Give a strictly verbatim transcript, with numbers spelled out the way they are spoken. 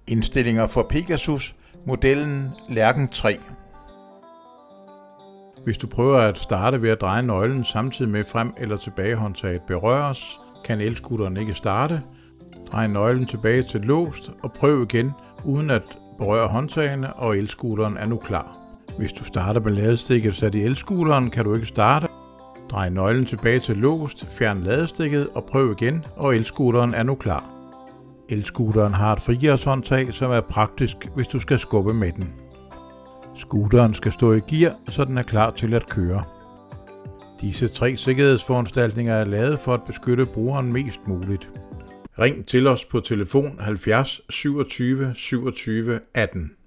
Indstillinger for Pegasus, modellen Lærken tre. Hvis du prøver at starte ved at dreje nøglen samtidig med frem- eller tilbagehåndtaget berøres, kan elscooteren ikke starte. Drej nøglen tilbage til låst og prøv igen uden at berøre håndtagene, og elscooteren er nu klar. Hvis du starter med ladestikket sat i elscooteren, kan du ikke starte. Drej nøglen tilbage til låst, fjern ladestikket og prøv igen, og elscooteren er nu klar. Elscooteren har et frigirshåndtag, som er praktisk, hvis du skal skubbe med den. Scooteren skal stå i gear, så den er klar til at køre. Disse tre sikkerhedsforanstaltninger er lavet for at beskytte brugeren mest muligt. Ring til os på telefon halvfjerds syvogtyve syvogtyve atten.